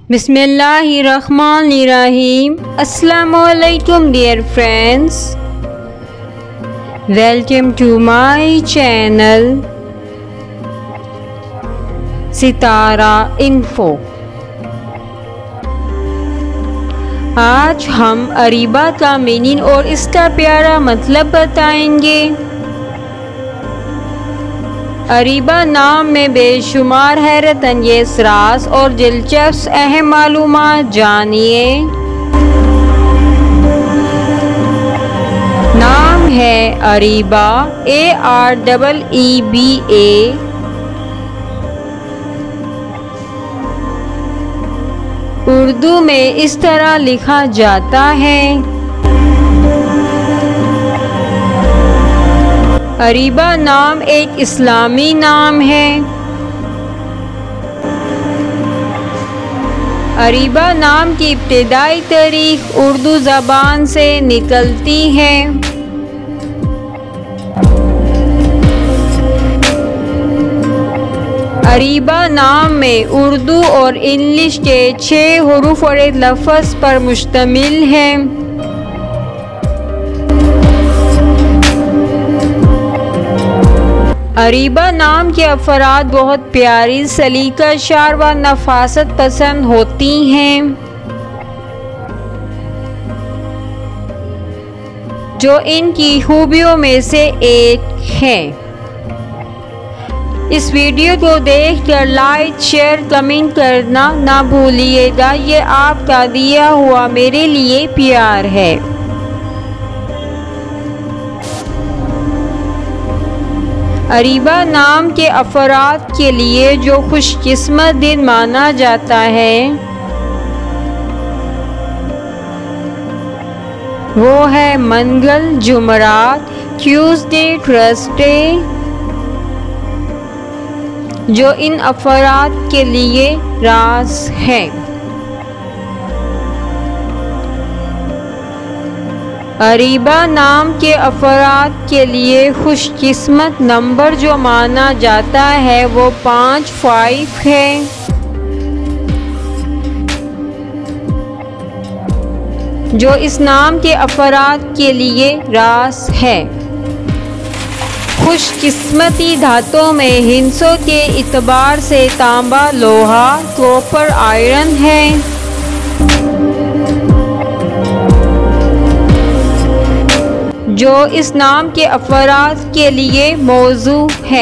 बिस्मिल्लाहिर्रहमानिर्रहीम। अस्सलामुअलैकुम dear friends, welcome to my channel Sitara info. आज हम अरीबा का मीनिंग और इसका प्यारा मतलब बताएंगे। अरीबा नाम में बेशुमार हैरत अंगेज राज और दिलचस्प अहम मालूमात जानिए। नाम है अरीबा, AREEBA। उर्दू में इस तरह लिखा जाता है। अरीबा नाम एक इस्लामी नाम है। अरीबा नाम की इब्तिदाई तारीख उर्दू ज़बान से निकलती है। अरीबा नाम में उर्दू और इंग्लिश के 6 हुरूफ और एक लफ्ज़ पर मुश्तमिल है। अरीबा नाम के अफराद बहुत प्यारी, सलीकाशार व नफासत पसंद होती हैं, जो इनकी खूबियों में से एक है। इस वीडियो को देखकर लाइक, शेयर, कमेंट करना ना भूलिएगा। ये आपका दिया हुआ मेरे लिए प्यार है। अरीबा नाम के अफराद के लिए जो खुशकिस्मत दिन माना जाता है वो है मंगल, जुमरात, ट्यूसडे, थर्सडे, जो इन अफराद के लिए राज है। अरीबा नाम के अफराद के लिए खुशकिस्मत नंबर जो माना जाता है वो 5 है। जो इस नाम के अफराद के लिए रास है। खुशकिस्मती धातों में हिंसों के इतबार से तांबा, लोहा, कॉपर, आयरन है। जो इस नाम के अफराद के लिए मौजू है।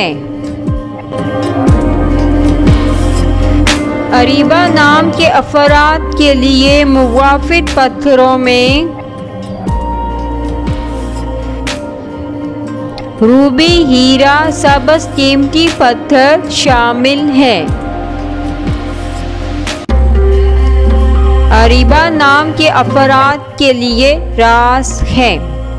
अरीबा नाम के अफराद के लिए मुवाफिक पत्थरों में रूबी, हीरा, सबस कीमती पत्थर शामिल है। अरीबा नाम के अफराद के लिए रास है।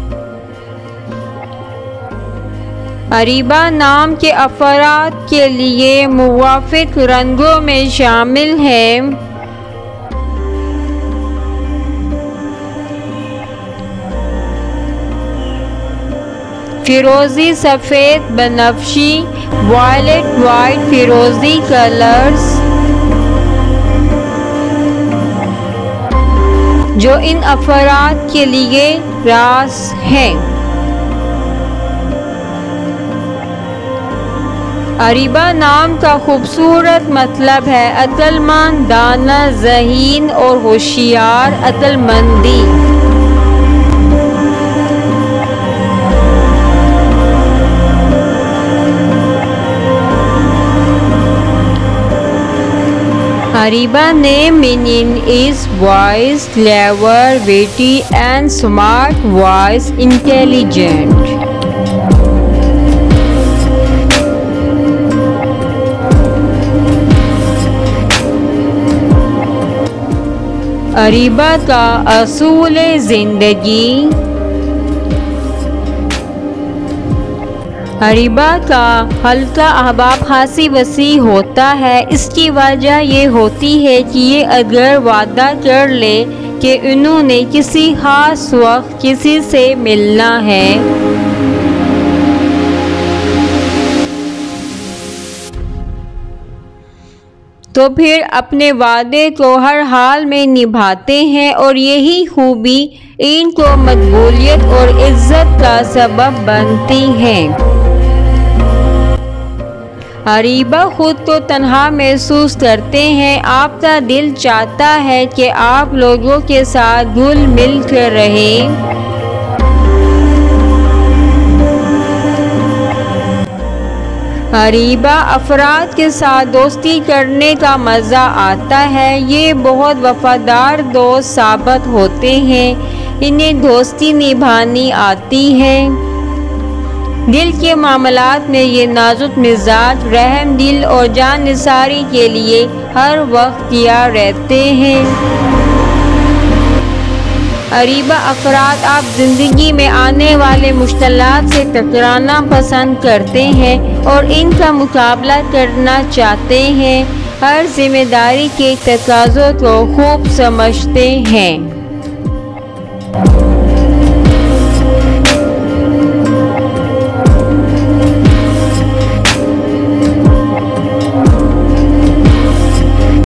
अरीबा नाम के अफराद के लिए मुवाफिक रंगों में शामिल है फिरोजी, सफ़ेद, बनफशी, वायलेट, वाइट, फिरोजी कलर्स, जो इन अफराद के लिए रास है। अरीबा नाम का खूबसूरत मतलब है अक्लमंद, दाना, ज़हीन और होशियार, अक्लमंदी। Areeba name meaning is wise, clever, witty and smart, wise, intelligent. Areeba का असूल ज़िंदगी। अरीबा का हल्का अहबाब खासी वसी होता है। इसकी वजह ये होती है कि ये अगर वादा कर ले कि उन्होंने किसी खास वक्त किसी से मिलना है तो फिर अपने वादे को हर हाल में निभाते हैं और यही खूबी इनको मकबूलियत और इज्जत का सबब बनती है। अरीबा खुद को तन्हा महसूस करते हैं। आपका दिल चाहता है कि आप लोगों के साथ घुल मिल कर रहें। अरीबा अफराद के साथ दोस्ती करने का मज़ा आता है। ये बहुत वफादार दोस्त साबित होते हैं। इन्हें दोस्ती निभानी आती है। दिल के मामलात में ये नाजुक मिजाज, रहम दिल और जानिसारी के लिए हर वक्त तैयार रहते हैं। अरीबा अफराद आप ज़िंदगी में आने वाले मुश्किलात से टकराना पसंद करते हैं और इनका मुकाबला करना चाहते हैं। हर जिम्मेदारी के तकाज़ों को खूब समझते हैं।